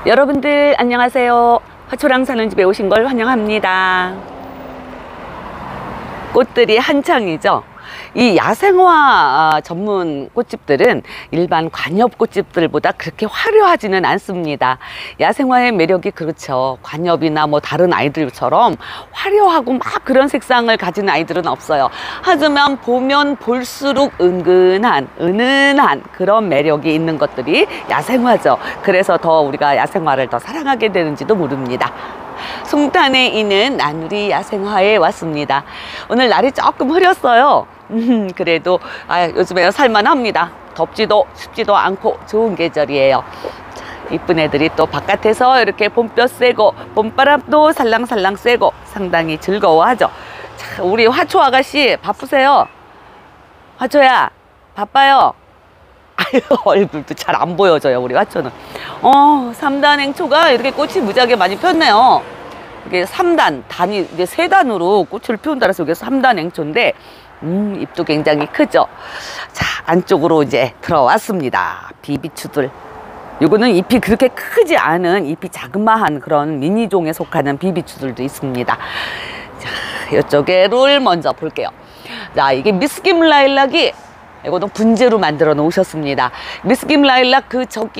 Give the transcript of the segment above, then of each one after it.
여러분들 안녕하세요. 화초랑 사는 집에 오신 걸 환영합니다. 꽃들이 한창이죠. 이 야생화 전문 꽃집들은 일반 관엽 꽃집들보다 그렇게 화려하지는 않습니다. 야생화의 매력이 그렇죠. 관엽이나 뭐 다른 아이들처럼 화려하고 막 그런 색상을 가진 아이들은 없어요. 하지만 보면 볼수록 은은한 그런 매력이 있는 것들이 야생화죠. 그래서 더 우리가 야생화를 더 사랑하게 되는지도 모릅니다. 송탄에 있는 나누리 야생화에 왔습니다. 오늘 날이 조금 흐렸어요. 그래도 요즘에 살만합니다. 덥지도 춥지도 않고 좋은 계절이에요. 자, 이쁜 애들이 또 바깥에서 이렇게 봄볕 쐬고 봄바람도 살랑살랑 쐬고 상당히 즐거워하죠. 자, 우리 화초 아가씨 바쁘세요? 화초야 바빠요? 아유, 얼굴도 잘 안 보여져요 우리 화초는. 3단 행초가 이렇게 꽃이 무지하게 많이 폈네요. 이게 3단 단위 이제 3단으로 꽃을 피운다 그래서 이게 3단 행초인데 잎도 굉장히 크죠. 자, 안쪽으로 이제 들어왔습니다. 비비추들. 요거는 잎이 그렇게 크지 않은 잎이 자그마한 그런 미니종에 속하는 비비추들도 있습니다. 자, 이쪽에를 먼저 볼게요. 자, 이게 미스김 라일락이 이거는 분재로 만들어 놓으셨습니다. 미스김 라일락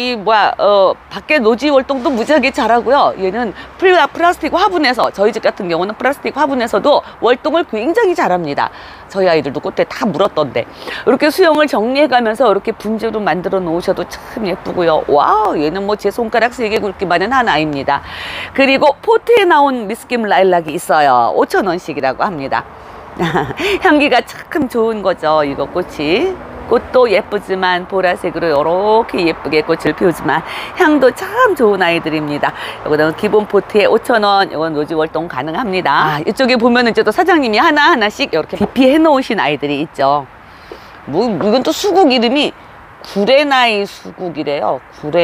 밖에 노지 활동도 무지하게 잘하고요. 얘는 플라스틱 화분에서, 저희 집 같은 경우는 플라스틱 화분에서도 활동을 굉장히 잘합니다. 저희 아이들도 그때 다 물었던데 이렇게 수영을 정리해 가면서 이렇게 분재로 만들어 놓으셔도 참 예쁘고요. 와우, 얘는 뭐 제 손가락 3개 굵기만은 한 아이입니다. 그리고 포트에 나온 미스김 라일락이 있어요. 5,000원씩이라고 합니다. 향기가 참 좋은 거죠. 이거 꽃이. 꽃도 예쁘지만 보라색으로 이렇게 예쁘게 꽃을 피우지만 향도 참 좋은 아이들입니다. 이거는 기본 포트에 5,000원. 이건 노지 활동 가능합니다. 이쪽에 보면 이제 또 사장님이 하나하나씩 이렇게 DP 놓으신 아이들이 있죠. 이건 또 수국 이름이 구레나이 수국이래요.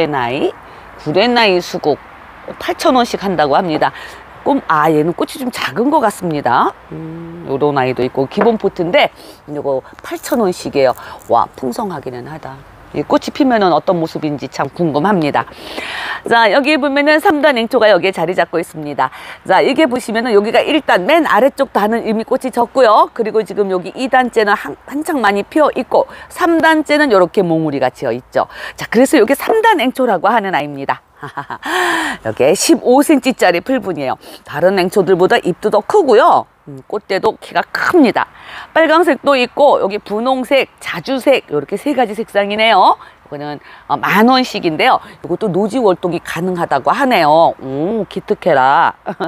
구레나이 수국 8,000원씩 한다고 합니다. 얘는 꽃이 좀 작은 것 같습니다. 요런 아이도 있고 기본 포트인데 요거 8,000원씩이에요. 와, 풍성하기는 하다. 이 꽃이 피면은 어떤 모습인지 참 궁금합니다. 자, 여기 보면은 3단 행초가 여기에 자리 잡고 있습니다. 자, 이게 보시면은 여기가 일단 맨 아래쪽 단은 이미 꽃이 졌고요. 그리고 지금 여기 2단째는 한창 많이 피어 있고 3단째는 이렇게 몽우리가 지어 있죠. 자, 그래서 이게 3단 행초라고 하는 아이입니다. 여기에 15cm 짜리 풀분이에요. 다른 행초들보다 잎도 더 크고요. 꽃대도 키가 큽니다. 빨강색도 있고 여기 분홍색, 자주색 이렇게 3가지 색상이네요. 이거는 10,000원씩인데요. 이것도 노지 활동이 가능하다고 하네요. 기특해라.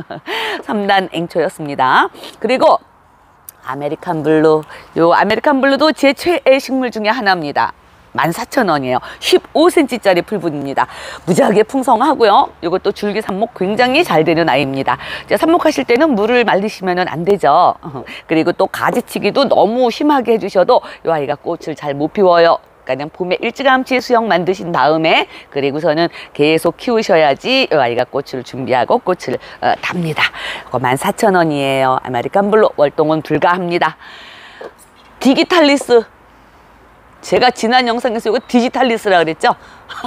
3단 행초였습니다. 그리고 아메리칸 블루. 요 아메리칸 블루도 제 최애 식물 중에 하나입니다. 14,000원이에요. 15cm 짜리 풀분입니다. 무지하게 풍성하고요. 이것도 줄기 삽목 굉장히 잘 되는 아이입니다. 삽목하실 때는 물을 말리시면 안 되죠. 그리고 또 가지치기도 너무 심하게 해주셔도 이 아이가 꽃을 잘 못 피워요. 그냥 봄에 일찌감치 수영 만드신 다음에 그리고서는 계속 키우셔야지 이 아이가 꽃을 준비하고 꽃을 답니다. 이거 14,000원이에요. 아메리칸 블루 월동은 불가합니다. 디기탈리스. 제가 지난 영상에서 이거 디지탈리스라 그랬죠?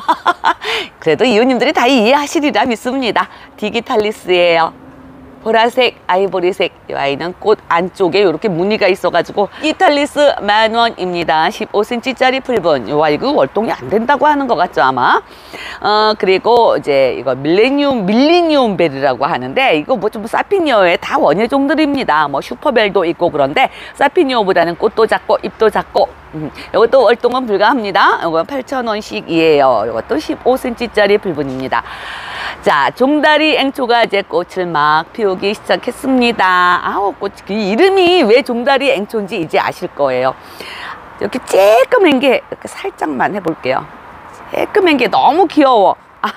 그래도 이웃님들이 다 이해하시리라 믿습니다. 디기탈리스예요. 보라색, 아이보리색. 이 아이는 꽃 안쪽에 이렇게 무늬가 있어가지고 디기탈리스 10,000원입니다. 15cm 짜리 풀분. 이 아이가 월동이 안 된다고 하는 것 같죠 아마. 그리고 이제 이거 밀리니움 벨이라고 하는데 이거 뭐 좀 사피니어의 다 원예종들입니다. 뭐 슈퍼벨도 있고 그런데 사피니어보다는 꽃도 작고 잎도 작고. 이것도 월동은 불가합니다. 이거 8,000원씩이에요. 이것도 15cm 짜리 풀분입니다. 자, 종다리 행초가 이제 꽃을 막 피우기 시작했습니다. 꽃 이름이 왜 종다리 행초인지 이제 아실 거예요. 이렇게 쬐끔한 게 이렇게 살짝만 해볼게요. 쬐끔한 게 너무 귀여워.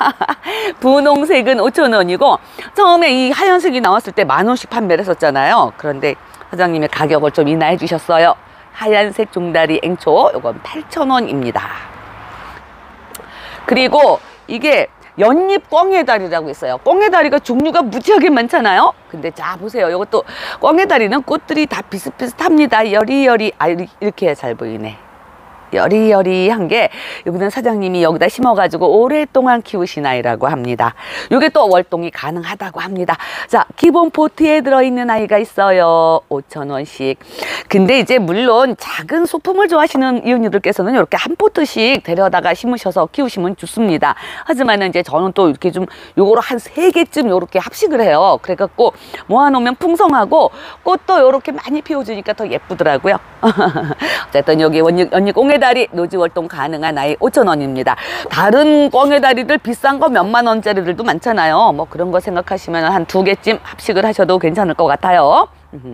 분홍색은 5,000원이고 처음에 이 하얀색이 나왔을 때 10,000원씩 판매를 했었잖아요. 그런데 사장님의 가격을 좀 인하해 주셨어요. 하얀색 종다리 행초 이건 8,000원입니다. 그리고 이게 연잎 꽝해다리라고 있어요. 꽝해다리가 종류가 무지하게 많잖아요. 근데 자 보세요. 이것도 꽝해다리는 꽃들이 다 비슷비슷합니다. 여리여리 이렇게 잘 보이네. 여리여리한 게 여기는 사장님이 여기다 심어가지고 오랫동안 키우신 아이라고 합니다. 이게 또 월동이 가능하다고 합니다. 자, 기본 포트에 들어있는 아이가 있어요. 5,000원씩. 근데 이제 물론 작은 소품을 좋아하시는 이웃님들께서는 이렇게 한 포트씩 데려다가 심으셔서 키우시면 좋습니다. 하지만은 이제 저는 또 이렇게 좀 요거를 한 3개쯤 요렇게 합식을 해요. 그래갖고 모아놓으면 풍성하고 꽃도 요렇게 많이 피워주니까 더 예쁘더라고요. 어쨌든 여기 언니 꽁에다리 노지월동 가능한 아이 5,000원입니다. 다른 꽁에다리들 비싼 거 몇만 원짜리들도 많잖아요. 뭐 그런 거 생각하시면 한 2개쯤 합식을 하셔도 괜찮을 것 같아요.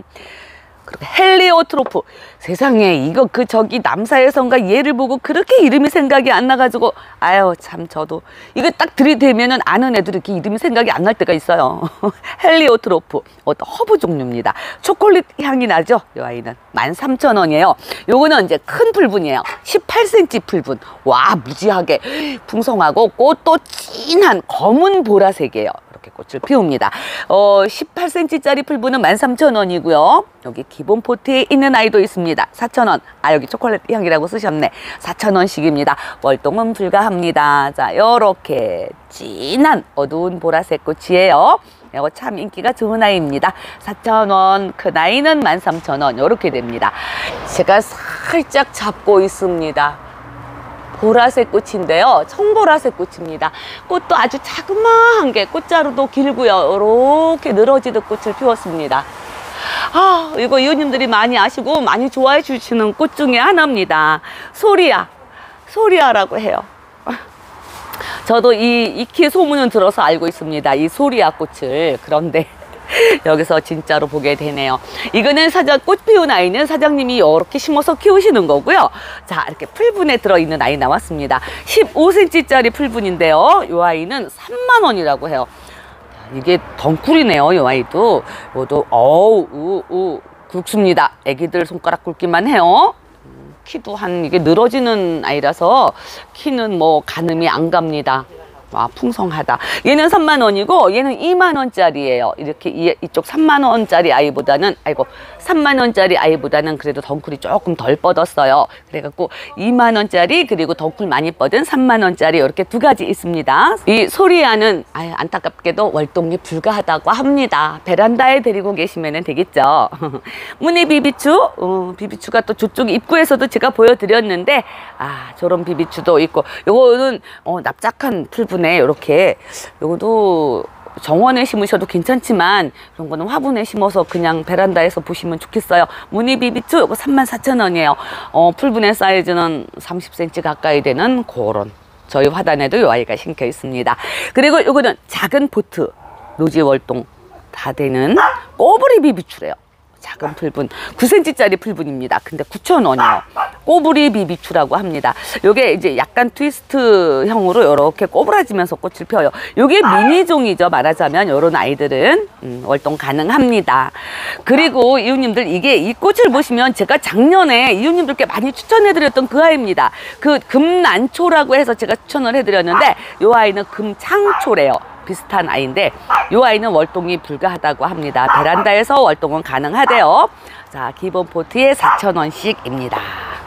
헬리오트로프. 세상에 이거 저기 남사에선가 얘를 보고 그렇게 이름이 생각이 안 나가지고 아유 참 저도 이거 딱 들이대면은 아는 애들이 이렇게 이름이 생각이 안 날 때가 있어요. 헬리오트로프 어떤 허브 종류입니다. 초콜릿 향이 나죠. 이 아이는 13,000원이에요. 요거는 이제 큰 풀분이에요. 18cm 풀분. 와 무지하게 풍성하고 꽃도 진한 검은 보라색이에요. 이렇게 꽃을 피웁니다. 18cm짜리 풀분은 13,000원이고요. 여기 기본 포트에 있는 아이도 있습니다. 4,000원. 아 여기 초콜릿 향이라고 쓰셨네. 4,000원씩입니다. 월동은 불가합니다. 자, 요렇게 진한 어두운 보라색 꽃이에요. 이거 참 인기가 좋은 아이입니다. 4,000원. 큰 아이는 13,000원. 요렇게 됩니다. 제가 살짝 잡고 있습니다. 보라색 꽃인데요. 청보라색 꽃입니다. 꽃도 아주 자그마한 게 꽃자루도 길고요. 이렇게 늘어지듯 꽃을 피웠습니다. 아, 이거 이웃님들이 많이 아시고 많이 좋아해 주시는 꽃 중에 하나입니다. 소리아라고 해요. 저도 이 익히 소문은 들어서 알고 있습니다. 이 소리아 꽃을. 그런데 여기서 진짜로 보게 되네요. 이거는 꽃 피운 아이는 사장님이 이렇게 심어서 키우시는 거고요. 자, 이렇게 풀분에 들어있는 아이 나왔습니다. 15cm짜리 풀분인데요. 이 아이는 30,000원이라고 해요. 이게 덩쿨이네요. 이 아이도. 이것도 굵습니다. 애기들 손가락 굵기만 해요. 키도 이게 늘어지는 아이라서 키는 뭐 가늠이 안 갑니다. 와, 풍성하다. 얘는 30,000원이고 얘는 20,000원짜리예요. 이렇게 이쪽 30,000원짜리 아이보다는 30,000원짜리 아이보다는 그래도 덩쿨이 조금 덜 뻗었어요. 그래갖고 20,000원짜리 그리고 덩쿨 많이 뻗은 30,000원짜리 이렇게 2가지 있습니다. 이 소리아는 안타깝게도 월동이 불가하다고 합니다. 베란다에 데리고 계시면 되겠죠. 무늬 비비추. 비비추가 또 저쪽 입구에서도 제가 보여드렸는데 저런 비비추도 있고 요거는 납작한 풀분 이렇게 요것도 정원에 심으셔도 괜찮지만 이런 거는 화분에 심어서 그냥 베란다에서 보시면 좋겠어요. 무늬 비비추 이거 34,000원이에요. 풀분의 사이즈는 30cm 가까이 되는 그런 저희 화단에도 이 아이가 심겨 있습니다. 그리고 요거는 작은 포트 노지월동 다 되는 꼬부리 비비추래요. 작은 풀분 9cm짜리 풀분입니다. 근데 9,000원이요. 꼬부리 비비추라고 합니다. 요게 이제 약간 트위스트형으로 이렇게 꼬부라지면서 꽃을 펴요. 요게 미니종이죠. 말하자면 요런 아이들은 월동 가능합니다. 그리고 이웃님들 이 꽃을 보시면 제가 작년에 이웃님들께 많이 추천해드렸던 그 아이입니다. 그 금난초라고 해서 제가 추천을 해드렸는데 요 아이는 금창초래요. 비슷한 아이인데 이 아이는 월동이 불가하다고 합니다. 베란다에서 월동은 가능하대요. 자, 기본 포트에 4,000원씩입니다.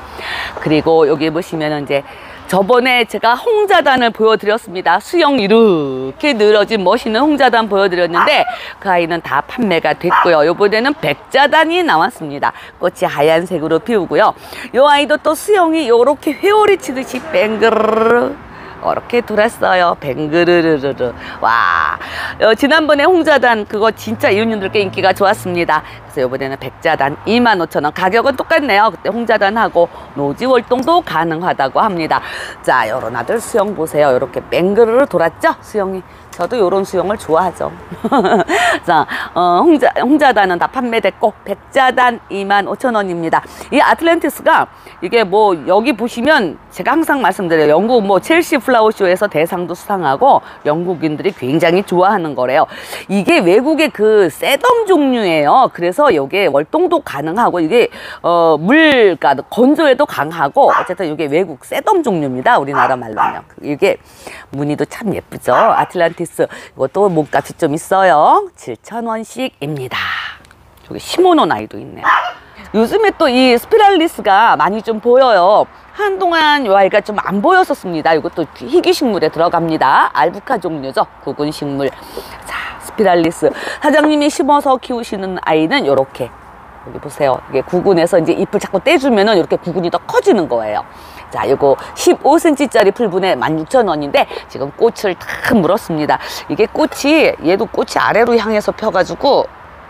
그리고 여기 보시면 이제 저번에 제가 홍자단을 보여드렸습니다. 수영 이렇게 늘어진 멋있는 홍자단 보여드렸는데 그 아이는 다 판매가 됐고요. 요번에는 백자단이 나왔습니다. 꽃이 하얀색으로 피우고요. 이 아이도 또 수영이 이렇게 회오리 치듯이 뱅그르르 이렇게 돌았어요. 뱅그르르르. 와, 지난번에 홍자단 그거 진짜 이웃님들께 인기가 좋았습니다. 그래서 이번에는 백자단 25,000원. 가격은 똑같네요. 그때 홍자단하고 노지월동도 가능하다고 합니다. 자, 요런 아들 수영 보세요. 이렇게 뱅그르르 돌았죠? 수영이. 저도 요런 수영을 좋아하죠. 자, 홍자단은 다 판매됐고 백자단 25,000원입니다. 이 아틀란티스가 이게 뭐 여기 보시면 제가 항상 말씀드려요. 영국 뭐 첼시 플라워쇼에서 대상도 수상하고 영국인들이 굉장히 좋아하는 거래요. 이게 외국의 그 세덤 종류예요. 그래서 이게 월동도 가능하고 이게 그러니까 건조에도 강하고 어쨌든 이게 외국 세덤 종류입니다. 우리나라 말로는. 이게 무늬도 참 예쁘죠. 아틀란티스 이것도 몸값이 좀 있어요. 7,000원씩입니다. 저기 심어놓은 아이도 있네요. 요즘에 또 이 스피랄리스가 많이 좀 보여요. 한동안 이 아이가 좀 안 보였었습니다. 이것도 희귀식물에 들어갑니다. 알부카 종류죠. 구근식물. 자, 스피랄리스. 사장님이 심어서 키우시는 아이는 이렇게. 여기 보세요. 이게 구근에서 이제 잎을 자꾸 떼주면은 이렇게 구근이 더 커지는 거예요. 자, 요거 15cm짜리 풀분에 16,000원인데 지금 꽃을 다 물었습니다. 이게 꽃이, 얘도 꽃이 아래로 향해서 펴가지고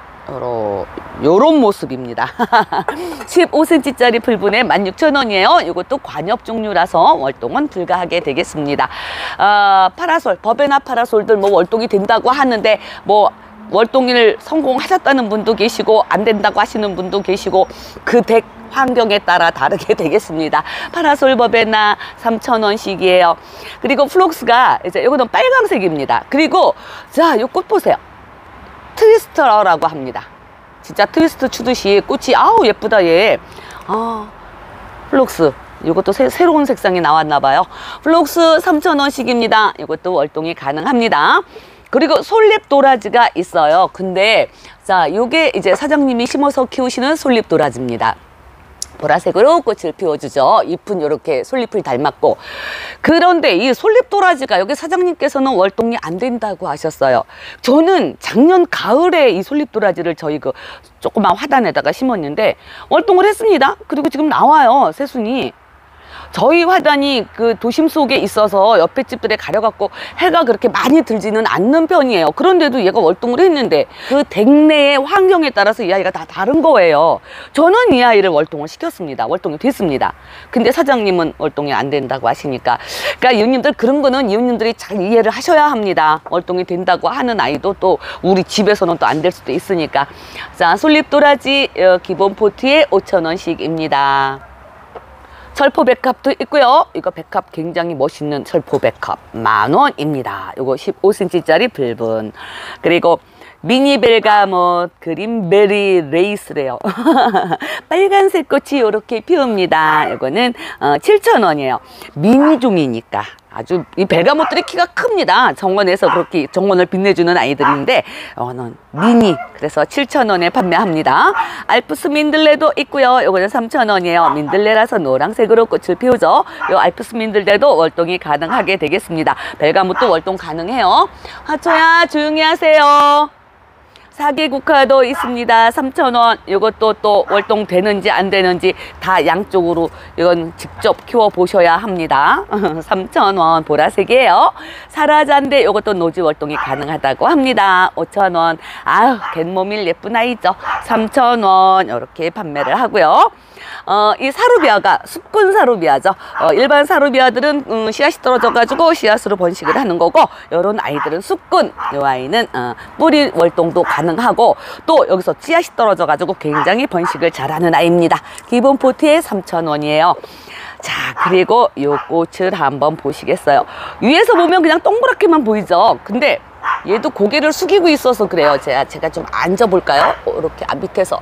요런 모습입니다. 15cm짜리 풀분에 16,000원이에요. 이것도 관엽 종류라서 월동은 불가하게 되겠습니다. 파라솔, 버베나 파라솔들 뭐 월동이 된다고 하는데 뭐 월동을 성공하셨다는 분도 계시고 안 된다고 하시는 분도 계시고 그 덱 환경에 따라 다르게 되겠습니다. 파라솔 버베나 3,000원씩이에요. 그리고 플록스가 이제 이거는 빨강색입니다. 그리고 자, 이 꽃 보세요. 트위스터라고 합니다. 진짜 트위스트 추듯이 꽃이 아우 예쁘다 얘. 플록스 이것도 새로운 색상이 나왔나 봐요. 플록스 3,000원씩입니다. 이것도 월동이 가능합니다. 그리고 솔잎 도라지가 있어요. 근데 자, 요게 이제 사장님이 심어서 키우시는 솔잎 도라지입니다. 보라색으로 꽃을 피워주죠. 잎은 이렇게 솔잎을 닮았고. 그런데 이 솔잎 도라지가 여기 사장님께서는 월동이 안 된다고 하셨어요. 저는 작년 가을에 이 솔잎 도라지를 저희 그 조그만 화단에다가 심었는데 월동을 했습니다. 그리고 지금 나와요, 새순이. 저희 화단이 그 도심 속에 있어서 옆에 집들에 가려갖고 해가 그렇게 많이 들지는 않는 편이에요. 그런데도 얘가 월동을 했는데 그 댁내의 환경에 따라서 이 아이가 다 다른 거예요. 저는 이 아이를 월동을 시켰습니다. 월동이 됐습니다. 근데 사장님은 월동이 안 된다고 하시니까. 그러니까 이웃님들 그런 거는 이웃님들이 잘 이해를 하셔야 합니다. 월동이 된다고 하는 아이도 또 우리 집에서는 또 안 될 수도 있으니까. 자, 솔잎 도라지 기본 포트에 5,000원씩입니다. 철포 백합도 있고요. 이거 백합 굉장히 멋있는 철포 백합 10,000원입니다. 이거 15cm짜리 불분. 그리고 미니 벨가못 그린베리 레이스래요. 빨간색 꽃이 이렇게 피웁니다. 이거는 7,000원이에요. 미니종이니까 아주 이 벨가못들이 키가 큽니다. 정원에서 그렇게 정원을 빛내주는 아이들인데 미니, 그래서 7,000원에 판매합니다. 알프스 민들레도 있고요. 이거는 3,000원이에요. 민들레라서 노란색으로 꽃을 피우죠. 이 알프스 민들레도 월동이 가능하게 되겠습니다. 벨가못도 월동 가능해요. 화초야 조용히 하세요. 사계국화도 있습니다. 3,000원. 이것도 또 월동 되는지 안 되는지 다 양쪽으로 이건 직접 키워 보셔야 합니다. 3,000원 보라색이에요. 사라잔데 이것도 노지 월동이 가능하다고 합니다. 5,000원. 아유, 갯모밀 예쁜 아이죠. 3,000원 이렇게 판매를 하고요. 이 사루비아가 숲근 사루비아죠. 일반 사루비아들은 씨앗이 떨어져 가지고 씨앗으로 번식을 하는 거고, 이런 아이들은 숲근. 이 아이는 뿌리 월동도 가능하고 또 여기서 씨앗이 떨어져 가지고 굉장히 번식을 잘하는 아이입니다. 기본 포트에 3,000원이에요. 자, 그리고 이 꽃을 한번 보시겠어요. 위에서 보면 그냥 동그랗게만 보이죠. 근데 얘도 고개를 숙이고 있어서 그래요. 제가 좀 앉아볼까요? 이렇게 밑에서.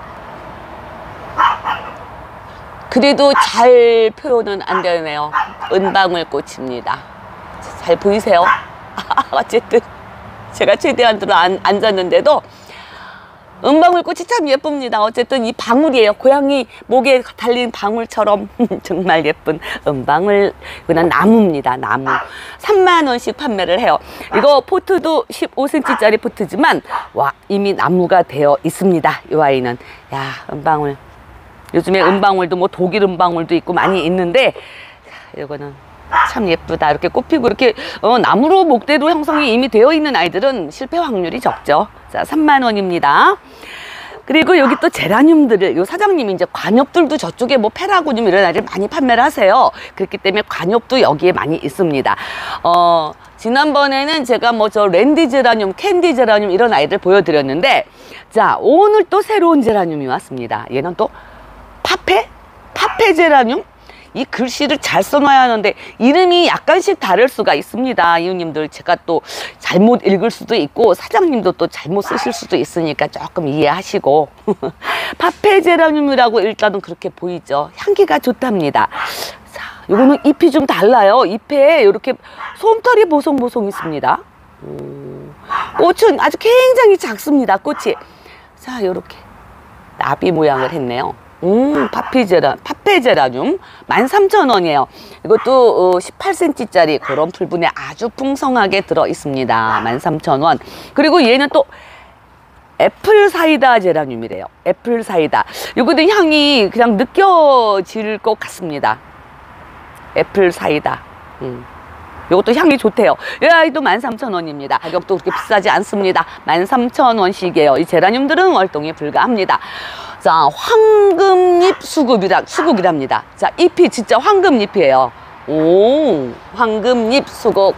그래도 잘 표현은 안 되네요. 은방울 꽃입니다. 잘 보이세요? 어쨌든 제가 최대한 들어 앉았는데도 은방울 꽃이 참 예쁩니다. 어쨌든 이 방울이에요. 고양이 목에 달린 방울처럼 정말 예쁜 은방울. 이거는 나무입니다. 나무. 30,000원씩 판매를 해요. 이거 포트도 15cm짜리 포트지만 와, 이미 나무가 되어 있습니다. 이 아이는. 야, 은방울. 요즘에 은방울도 뭐 독일 은방울도 있고 많이 있는데, 이거는 참 예쁘다. 이렇게 꽃피고 이렇게 나무로 목대도 형성이 이미 되어 있는 아이들은 실패 확률이 적죠. 자, 30,000원입니다. 그리고 여기 또 제라늄들을, 요 사장님이 이제 관엽들도 저쪽에 뭐 페라고늄 이런 아이들 많이 판매를 하세요. 그렇기 때문에 관엽도 여기에 많이 있습니다. 지난번에는 제가 뭐 저 랜디 제라늄, 캔디 제라늄 이런 아이들 보여드렸는데, 자, 오늘 또 새로운 제라늄이 왔습니다. 얘는 또 파페 제라늄? 이 글씨를 잘 써놔야 하는데 이름이 약간씩 다를 수가 있습니다. 이웃님들, 제가 또 잘못 읽을 수도 있고 사장님도 또 잘못 쓰실 수도 있으니까 조금 이해하시고. 파페 제라늄이라고 일단은 그렇게 보이죠. 향기가 좋답니다. 자, 요거는 잎이 좀 달라요. 잎에 이렇게 솜털이 보송보송 있습니다. 꽃은 아주 굉장히 작습니다. 꽃이. 자, 요렇게 나비 모양을 했네요. 파페제라늄 13,000원이에요. 이것도 18cm짜리 그런 풀분에 아주 풍성하게 들어 있습니다. 13,000원. 그리고 얘는 또 애플 사이다 제라늄이래요. 애플 사이다. 이거도 향이 그냥 느껴질 것 같습니다. 애플 사이다. 이것도 향이 좋대요. 이 아이도 13,000원입니다. 가격도 그렇게 비싸지 않습니다. 13,000원씩이에요. 이 제라늄들은 월동이 불가합니다. 자, 황금잎 수국이랍니다. 자, 잎이 진짜 황금잎이에요. 오, 황금잎 수국.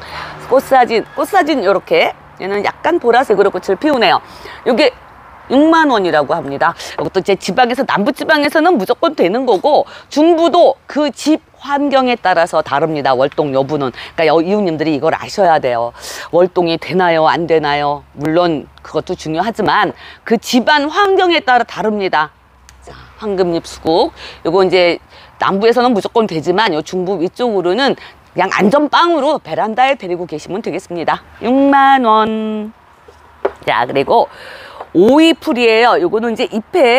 꽃사진 요렇게. 얘는 약간 보라색으로 꽃을 피우네요. 요게 6만 원이라고 합니다. 이것도 제 지방에서, 남부지방에서는 무조건 되는 거고, 중부도 그 집 환경에 따라서 다릅니다. 월동 여부는. 그러니까 이웃님들이 이걸 아셔야 돼요. 월동이 되나요? 안 되나요? 물론 그것도 중요하지만 그 집안 환경에 따라 다릅니다. 자, 황금잎 수국. 요거 이제 남부에서는 무조건 되지만 요 중부 위쪽으로는 그냥 안전빵으로 베란다에 데리고 계시면 되겠습니다. 6만 원. 자, 그리고 오이풀이에요. 요거는 이제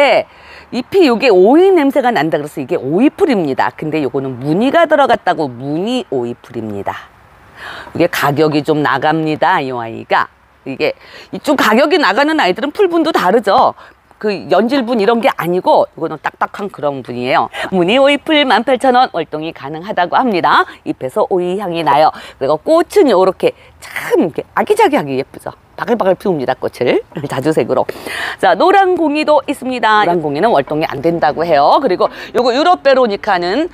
잎이 요게 오이 냄새가 난다 그래서 이게 오이풀입니다. 근데 요거는 무늬가 들어갔다고 무늬 오이풀입니다. 이게 가격이 좀 나갑니다. 이 아이가. 이게 좀 가격이 나가는 아이들은 풀분도 다르죠. 그 연질분 이런 게 아니고 이거는 딱딱한 그런 분이에요. 무늬 오이풀 18,000원 월동이 가능하다고 합니다. 잎에서 오이 향이 나요. 그리고 꽃은 요렇게 참 이렇게 아기자기하게 예쁘죠. 바글바글 피웁니다. 꽃을 자주색으로. 자, 노란공이도 있습니다. 노란공이는 월동이 안 된다고 해요. 그리고 요거 유로베로니카는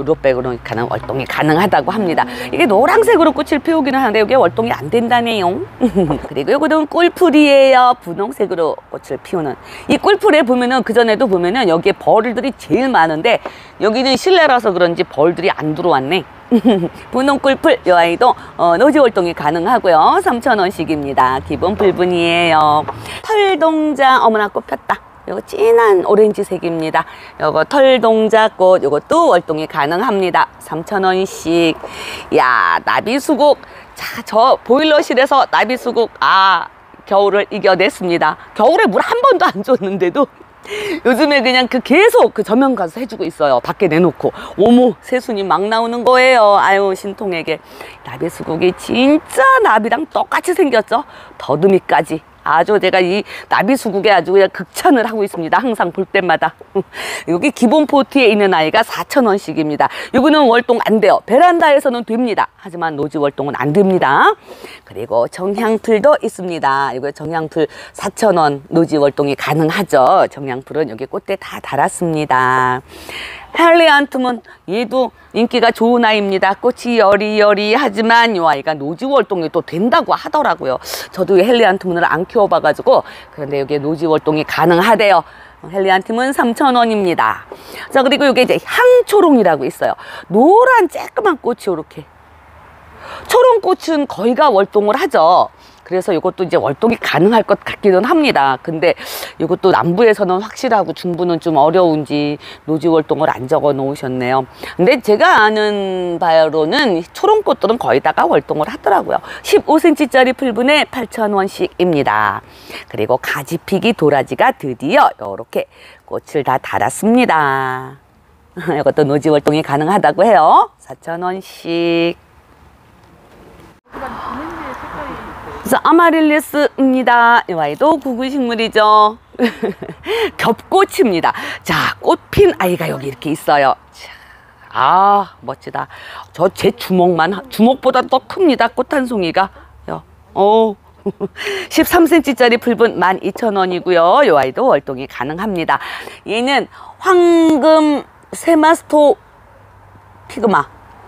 월동이 가능하다고 합니다. 이게 노란색으로 꽃을 피우기는 하는데 이게 월동이 안 된다네요. 그리고 요거는 꿀풀이에요. 분홍색으로 꽃을 피우는. 이 꿀풀에 보면은 그전에도 보면은 여기에 벌들이 제일 많은데 여기는 실내라서 그런지 벌들이 안 들어왔네. 분홍 꿀풀 이 아이도 노지 월동이 가능하고요. 3,000원씩입니다. 기본 풀분이에요. 털동자 어머나 꽃 폈다. 요거 진한 오렌지색입니다. 요거 털동자꽃 요것도 월동이 가능합니다. 3,000원씩. 야, 나비수국. 자, 저 보일러실에서 나비수국 겨울을 이겨냈습니다. 겨울에 물 한 번도 안 줬는데도 요즘에 그냥 계속 저면 가서 해주고 있어요. 밖에 내놓고. 어머, 새순이 막 나오는 거예요. 아유, 신통에게. 나비수국이 진짜 나비랑 똑같이 생겼죠. 더듬이까지. 아주 제가 이 나비수국에 아주 그냥 극찬을 하고 있습니다. 항상 볼 때마다. 여기 기본 포트에 있는 아이가 4,000원씩입니다. 이거는 월동 안 돼요. 베란다에서는 됩니다. 하지만 노지 월동은 안 됩니다. 그리고 정향풀도 있습니다. 이거 정향풀 4,000원 노지 월동이 가능하죠. 정향풀은 여기 꽃대 다 달았습니다. 헬리안툼은 얘도 인기가 좋은 아이입니다. 꽃이 여리여리하지만 이 아이가 노지 월동이 또 된다고 하더라고요. 저도 헬리안툼을 안 키워봐가지고 그런데 여기에 노지 월동이 가능하대요. 헬리안툼은 3,000원입니다. 자, 그리고 이게 이제 향초롱이라고 있어요. 노란 쬐끄만 꽃이 이렇게. 초롱꽃은 거의가 월동을 하죠. 그래서 이것도 이제 월동이 가능할 것 같기는 합니다. 근데 이것도 남부에서는 확실하고 중부는 좀 어려운지 노지 월동을 안 적어 놓으셨네요. 근데 제가 아는 바로는 초롱꽃들은 거의 다가 월동을 하더라고요. 15cm짜리 풀분에 8,000원씩입니다. 그리고 가지피기 도라지가 드디어 이렇게 꽃을 다 달았습니다. 이것도 노지 월동이 가능하다고 해요. 4,000원씩. 그래서 아마릴리스입니다. 이 아이도 구근식물이죠. 겹꽃입니다. 자, 꽃핀 아이가 여기 이렇게 있어요. 자, 멋지다. 제 주먹보다 더 큽니다. 꽃 한 송이가. 13cm짜리 풀분 12,000원이고요. 이 아이도 월동이 가능합니다. 얘는 황금 세마스토티그마.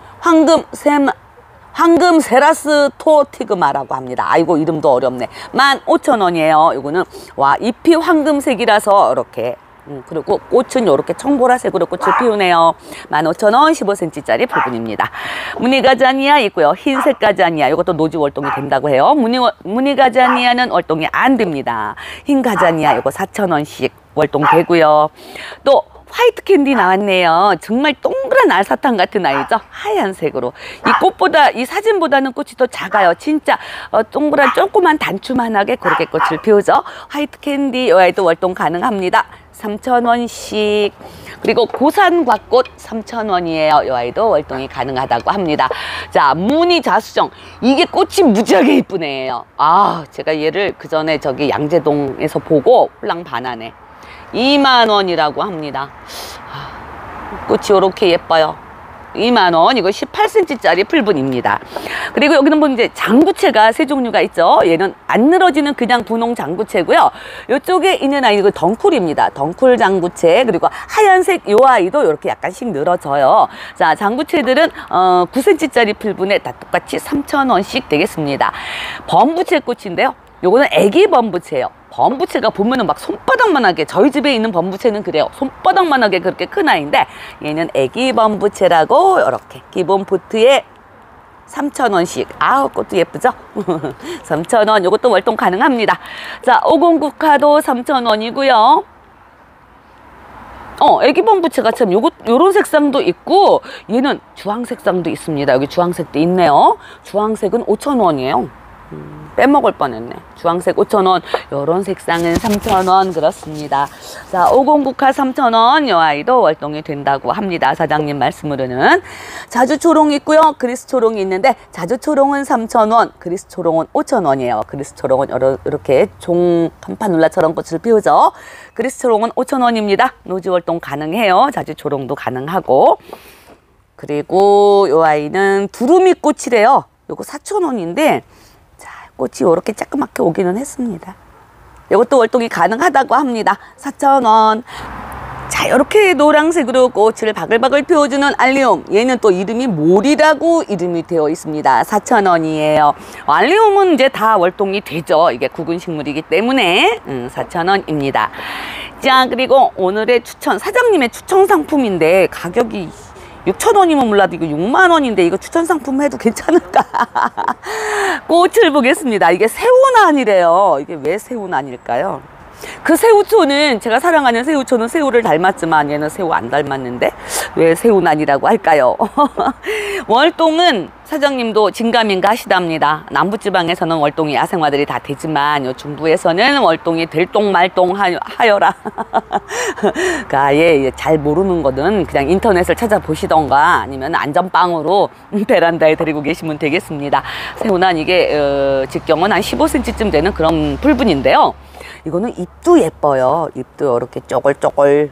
황금 세라스토티그마라고 합니다. 아이고, 이름도 어렵네. 15,000원이에요. 이거는 와, 잎이 황금색이라서 이렇게. 그리고 꽃은 이렇게 청보라색으로 꽃을 피우네요. 15,000원 15cm짜리 풀분입니다. 무늬가자니아 있고요. 흰색 가자니아 이것도 노지 월동이 된다고 해요. 무늬가자니아는 월동이 안 됩니다. 흰 가자니아 이거 4,000원씩 월동 되고요. 또 화이트 캔디 나왔네요. 정말 동그란 알사탕 같은 아이죠. 하얀색으로. 이 꽃보다, 이 사진보다는 꽃이 더 작아요. 진짜 동그란 조그만 단추만하게 그렇게 꽃을 피우죠. 화이트 캔디, 이 아이도 월동 가능합니다. 3,000원씩. 그리고 고산과꽃 3,000원이에요. 이 아이도 월동이 가능하다고 합니다. 자, 무늬자수정. 이게 꽃이 무지하게 이쁘네요. 아, 제가 얘를 그 전에 저기 양재동에서 보고 홀랑 반하네. 2만원이라고 합니다. 꽃이 이렇게 예뻐요. 2만원. 이거 18cm짜리 풀분입니다. 그리고 여기는 뭐 이제 장구채가 세 종류가 있죠. 얘는 안 늘어지는 그냥 분홍 장구채고요. 이쪽에 있는 아이, 이거 덩쿨입니다. 덩쿨 장구채. 그리고 하얀색 요 아이도 이렇게 약간씩 늘어져요. 자, 장구채들은 9cm짜리 풀분에 다 똑같이 3,000원씩 되겠습니다. 범부채 꽃인데요. 요거는 애기 범부채예요. 범부채가 보면은 막 손바닥만하게, 저희 집에 있는 범부채는 그래요. 손바닥만하게 그렇게 큰 아이인데, 얘는 애기 범부채라고 이렇게 기본 포트에 3,000원씩. 아우, 꽃도 예쁘죠? 3,000원. 요것도 월동 가능합니다. 자, 509카도 3,000원이고요. 애기 범부채가 참 요런 색상도 있고, 얘는 주황 색상도 있습니다. 여기 주황색도 있네요. 주황색은 5,000원이에요. 빼먹을 뻔했네. 주황색 5,000원, 요런 색상은 3,000원. 그렇습니다. 자, 509카 3,000원. 요 아이도 월동이 된다고 합니다. 사장님 말씀으로는. 자주초롱 있고요. 그리스초롱이 있는데, 자주초롱은 3,000원, 그리스초롱은 5,000원이에요. 그리스초롱은 이렇게 종 팜파눌라처럼 꽃을 피우죠. 그리스초롱은 5,000원입니다. 노지 월동 가능해요. 자주초롱도 가능하고. 그리고 요 아이는 두루미 꽃이래요. 요거 4,000원인데, 꽃이 이렇게 조그맣게 오기는 했습니다. 이것도 월동이 가능하다고 합니다. 4,000원. 자, 이렇게 노란색으로 꽃을 바글바글 피워주는 알리움. 얘는 또 이름이 몰이라고 이름이 되어 있습니다. 4,000원이에요. 알리움은 이제 다 월동이 되죠. 이게 국은 식물이기 때문에 4,000원입니다. 자, 그리고 오늘의 추천, 사장님의 추천 상품인데 가격이 6,000원이면 몰라도 이거 6만원인데 이거 추천 상품 해도 괜찮을까? 꽃을 보겠습니다. 이게 새우난이래요. 이게 왜 새우난일까요? 그 새우초는, 제가 사랑하는 새우초는 새우를 닮았지만 얘는 새우 안 닮았는데 왜 새우난이라고 할까요? 월동은 사장님도 긴가민가 하시답니다. 남부지방에서는 월동이 야생화들이 다 되지만 요 중부에서는 월동이 될동 말동 하여라. 그러니까 예, 잘 모르는 거는 그냥 인터넷을 찾아보시던가 아니면 안전빵으로 베란다에 데리고 계시면 되겠습니다. 새우난 이게 직경은 한 15cm쯤 되는 그런 풀분인데요. 이거는 잎도 예뻐요. 잎도 이렇게 쪼글쪼글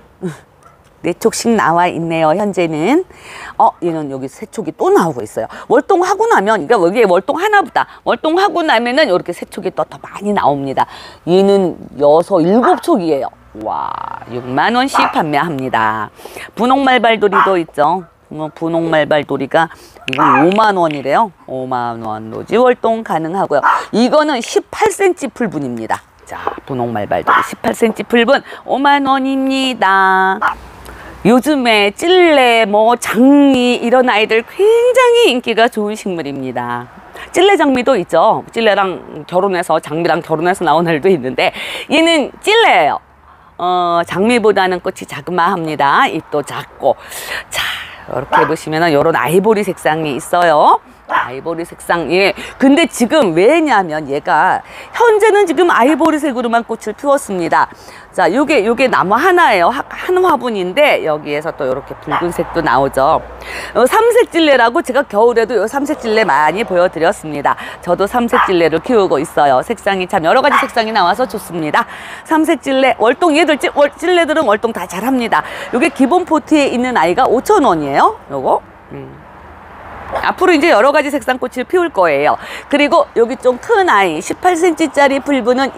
4촉씩 나와 있네요. 현재는. 얘는 여기 3촉이 또 나오고 있어요. 월동하고 나면, 그러니까 여기에 월동 하나보다 월동하고 나면은 이렇게 3촉이 또 더 많이 나옵니다. 얘는 6, 7촉이에요. 와, 6만원씩 판매합니다. 분홍말발도리도 있죠. 분홍말발도리가 이건 5만원이래요. 5만원 노지 월동 가능하고요. 이거는 18cm 풀분입니다. 자, 분홍말발도리 18cm 풀분 5만원입니다. 요즘에 찔레, 장미 이런 아이들 굉장히 인기가 좋은 식물입니다. 찔레 장미도 있죠. 찔레랑 결혼해서, 장미랑 결혼해서 나온 애도 있는데 얘는 찔레예요. 장미보다는 꽃이 자그마합니다. 잎도 작고. 자, 이렇게 보시면은 이런 아이보리 색상이 있어요. 아이보리 색상. 예. 근데 지금 왜냐면 얘가 현재는 지금 아이보리색으로만 꽃을 피웠습니다. 자, 요게 나무 하나예요. 한 화분인데 여기에서 또 이렇게 붉은색도 나오죠. 삼색찔레라고 제가 겨울에도 요 삼색찔레 많이 보여드렸습니다. 저도 삼색찔레를 키우고 있어요. 색상이 참 여러 가지 색상이 나와서 좋습니다. 삼색찔레, 월동 얘들 찔레들은 월동 다 잘합니다. 요게 기본 포트에 있는 아이가 5,000원이에요. 요거. 앞으로 이제 여러 가지 색상 꽃을 피울 거예요. 그리고 여기 좀 큰 아이 18cm짜리 풀분은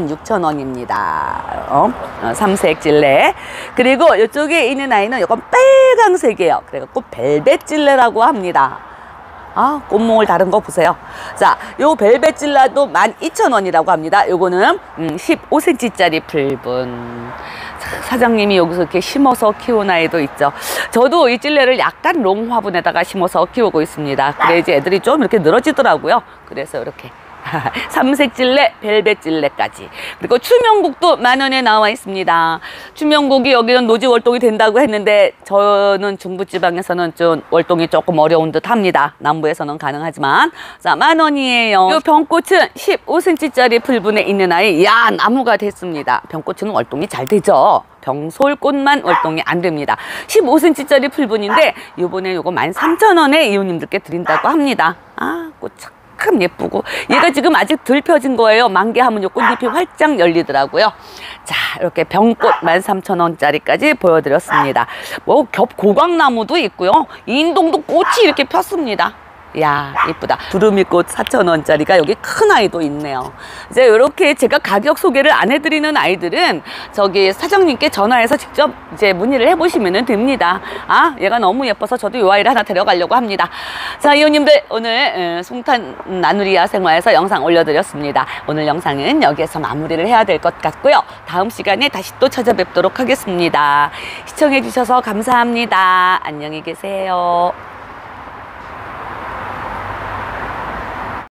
26,000원입니다. 삼색 찔레. 그리고 이쪽에 있는 아이는 이건 빨강색이에요. 그래갖고 벨벳 찔레라고 합니다. 꽃몽을 다른 거 보세요. 자, 요 벨벳 찔라도 12,000원이라고 합니다. 요거는 15cm짜리 풀분. 사장님이 여기서 이렇게 심어서 키운 아이도 있죠. 저도 이 찔레를 약간 롱 화분에다가 심어서 키우고 있습니다. 그래 이제 애들이 좀 이렇게 늘어지더라고요. 그래서 이렇게 삼색찔레, 벨벳찔레까지. 그리고 추명국도 10,000원에 나와 있습니다. 추명국이 여기는 노지 월동이 된다고 했는데 저는 중부지방에서는 좀 월동이 조금 어려운 듯 합니다. 남부에서는 가능하지만. 자, 10,000원이에요. 이 병꽃은 15cm짜리 풀분에 있는 아이, 야, 나무가 됐습니다. 병꽃은 월동이 잘 되죠. 병솔꽃만 월동이 안 됩니다. 15cm짜리 풀분인데 요번에 요거 13,000원에 이웃님들께 드린다고 합니다. 아, 꽃 참 예쁘고 얘가 지금 아직 덜 펴진 거예요. 만개하면 요 꽃잎이 활짝 열리더라고요. 자, 이렇게 병꽃 13,000원짜리까지 보여드렸습니다. 뭐 겹고강나무도 있고요. 인동도 꽃이 이렇게 폈습니다. 이야, 이쁘다. 두루미꽃 4,000원짜리가 여기 큰 아이도 있네요. 이제 이렇게 제가 가격 소개를 안 해드리는 아이들은 저기 사장님께 전화해서 직접 이제 문의를 해보시면 됩니다. 아, 얘가 너무 예뻐서 저도 이 아이를 하나 데려가려고 합니다. 자, 이웃님들, 오늘 숭탄 나누리 야생화에서 영상 올려드렸습니다. 오늘 영상은 여기에서 마무리를 해야 될 것 같고요. 다음 시간에 다시 또 찾아뵙도록 하겠습니다. 시청해주셔서 감사합니다. 안녕히 계세요.